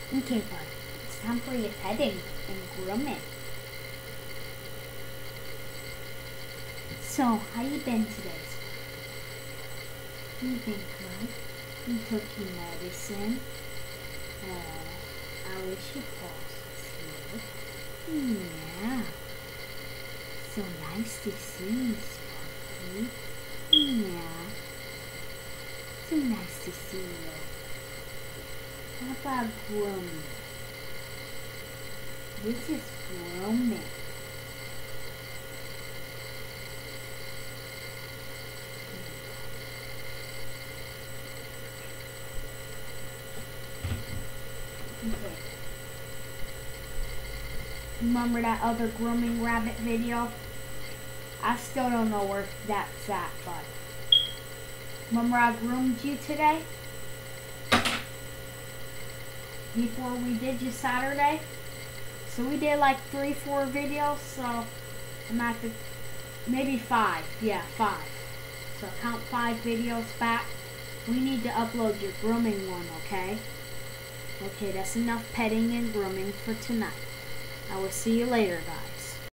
Okay, bud. It's time for your petting and grooming. So, how you been today? You've been good. You took your medicine. I wish your pulse was here. Yeah. So nice to see you, Sparky. Yeah. So nice to see you. How about grooming? This is grooming. Okay. Remember that other grooming rabbit video? I still don't know where that's at, but remember I groomed you today? Before we did just Saturday? So we did like 3-4 videos, so I'm at the, maybe 5. Yeah, 5. So count 5 videos back. We need to upload your grooming one, okay? Okay, that's enough petting and grooming for tonight. I will see you later, guys.